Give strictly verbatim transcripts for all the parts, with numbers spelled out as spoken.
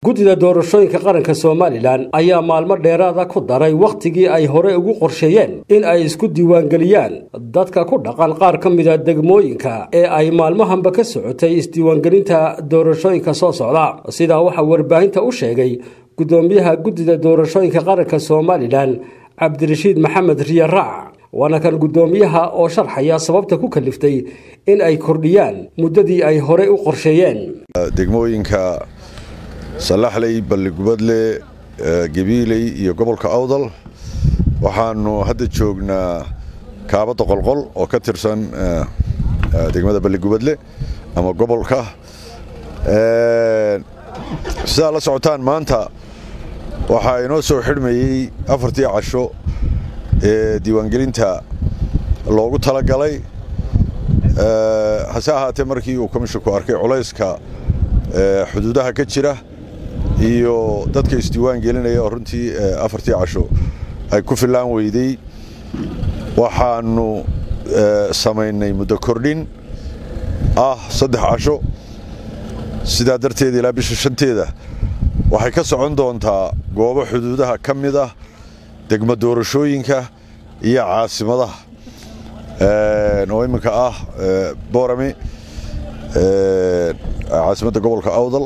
gudida doorashooyinka qaranka Soomaaliland ayaa maalmo dheeraad ah ku daray waqtigii ay hore ugu qorsheeyeen in ay isku diiwaan galiyaan dadka ku dhaqan qaar ka mid ah degmooyinka ee ay maalmahanba ka socotay isdiiwaan galinta doorashooyinka soo socda sida waxa warbaahinta u sheegay gudoomiyaha gudida doorashooyinka qaranka Soomaaliland Cabdirashiid Maxamed Riyaraac waana kan gudoomiyaha oo sharxaya sababta ku kaliftay in ay kordhiyaan muddadii ay hore u qorsheeyeen degmooyinka Salaxley Balligubadle Gabiley iyo gobolka Awdal waxaanu hadda joognaa kaabada qolqol oo ka tirsan degmada Balligubadle ama gobolka ee sida la socotaan maanta waxa inoo soo xidhmayay afartii casho ee diiwaan gelinta loogu tala galay ee hase ahaatee markii uu komishanku arkay culayska ee xuduudaha ka jira iyo dadka isdiiwaan gelinaya oo runtii afartii casho ay ku filaan weyday waxaanu sameynay muddo kordhin ah saddex casho sida darteed ilaa bisha shanteeda waxay ka socon doontaa goobo xuduudaha ka mid ah degmo doorashooyinka iyo caasimadaha ee oo iminka ah Boorame ee caasimadda gobolka Awdal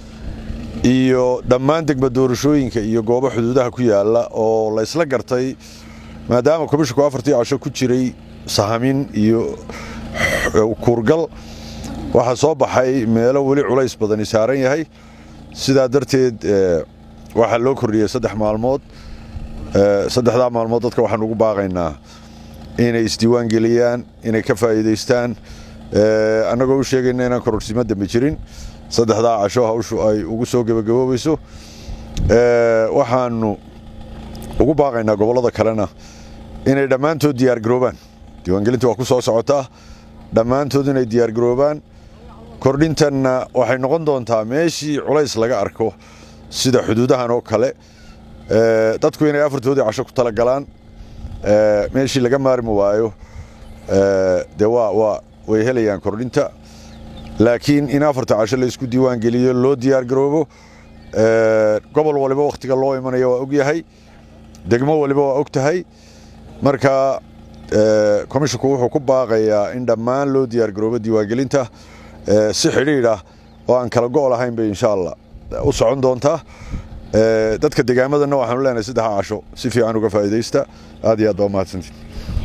iyo dhammaan degmo doorashooyinka iyo goobo xuduudaha ku yaala oo la isla gartay maadaama komishanku afartii casho ku jiray sahamin iyo kurgal waxa soo baxay meelo wali culays badan saaran yahay sida darteed waxa loo kordhiyay saddex maalmood ee saddexda maalmood dadka waxaan ugu baaqaynaa inay isdiiwaan geliyaan inay ka faa'iideystaan ee anagoo u sheegayna inaan kororsiimo dambe jirin saddexda casho hawshu ay ugu soo gabagaboobayso ee waxaanu ugu baaqaynaa gobolada kalena inay dhammaantood diyaar garoobaan diiwaan gelintu waa ku soo socotaa dhammaantood inay diyaar garoobaan kordhintanna waxay noqon doontaa meeshii culays laga arko sida xuduudahan oo kale ee dadku inay afartoodii casho ku tala galaan ee meeshii laga maarmi waayo ee de waa waa way helayaan kordhinta laakiin in afarta casho la isku diiwaan geliyo loo diyaar garoobo ee gobol waliba waqtiga loo imanayo waa og yahay degmo waliba waa og tahay marka ee komishanku wuxuu ku baaqayaa in dhammaan loo diyaar garoobo diiwaan gelinta ee si xiriir ah oo aan kala go'ol ahayn bay insha Allah u socon doontaa ee dadka deegaamadana waxaan leenahay saddex casho si fiican uga faa'iideysta aad iyo aad baa mahadsantiin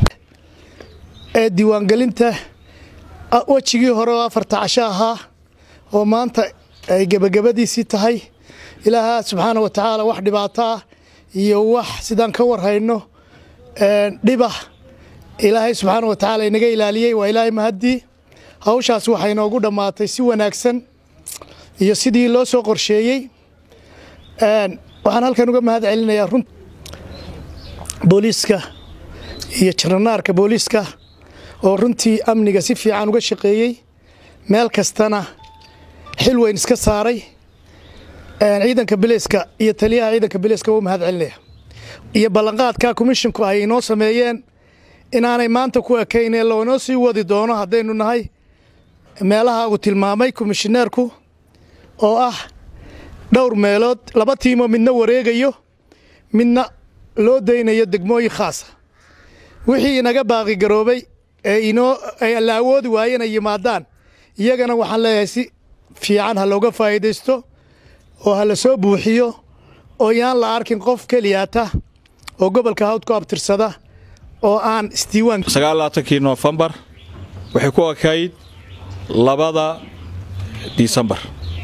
ee diiwaan gelinta wajigii hore afarta casho ahaa oo maanta ay gabagabadiisii tahay ilaaha subxaanahu wa ta'aala wax dhibaato iyo wax sidaan ka warhayno ee dhiba ilaahay subxaanahu wa ta'aala inaga ilaaliyay waa ilaahay mahadii hawshaas waxay noogu dhamaatay si wanaagsan iyo sidii loo soo qorsheeyay een waxaan halkan uga mahad celinayaa run booliska iyo jarnaarka booliska oo runtii amniga si fiican uga shaqeeyay meel kastana xil weyn iska saaray een ciidanka booliska iyo taliyaha ciidanka booliska oo mahad celinaya iyo ballanqaadka komishanku ay inoo sameeyeen inaanay maanta ku ekeynay loo noo sii wadi doono hadaynu nahay meelaha uu tilmaamay komishineerku oo ah dhowr meelood laba tiimo midna wareegayo midna loo deynayo degmooyin khaas ah wixii inaga baaqi garoobay ee inoo ay la awoodi waayeen ay yimaadaan iyagana waxaan leeyahay si fiican ha looga faa'iideysto oo ha la soo buuxiyo oo yaan la arkin qof kaliyaata oo gobolka Hawd ku abtirsada oo aan isdiiwaan sagaal iyo labaatan November waxay ku akayd labada December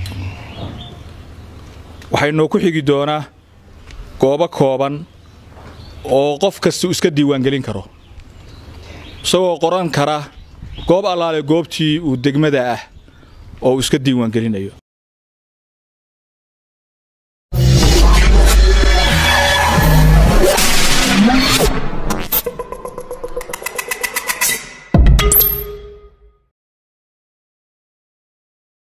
waxaynu ku xigi doonaa goobo kooban oo qof kasta iska diiwaan gelin karo soo qoran kara goob alaale goobtii uu degmada ah oo iska diiwaan gelinayo